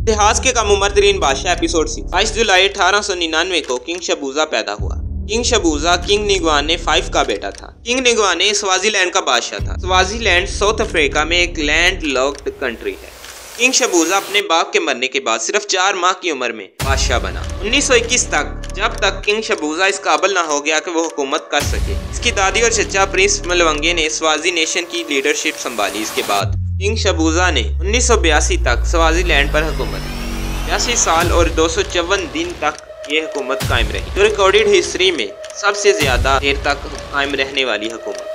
इतिहास के कम उम्र तरीन बादशाह एपिसोड 22 जुलाई 1899 को किंग शबूजा पैदा हुआ। किंग शबूजा किंग निगवाने 5 का बेटा था। किंग निगवाने स्वाजीलैंड का बादशाह था। स्वाजीलैंड साउथ अफ्रीका में एक लैंड लॉक्ड कंट्री है। किंग शबूजा अपने बाप के मरने के बाद सिर्फ 4 माह की उम्र में बादशाह बना। 1921 तक, जब तक किंग शबूजा इस काबिल ना हो गया कि वो हुकूमत कर सके। इसकी दादी और चचा प्रिंस मलवंगे ने स्वाजी नेशन की लीडरशिप संभाली। इसके बाद किंग शबूजा ने 1982 तक स्वाजीलैंड पर हुकूमत की। 82 साल और 254 दिन तक ये हुकूमत कायम रही, जो रिकॉर्डेड हिस्ट्री में सबसे ज्यादा देर तक कायम रहने वाली हुकूमत।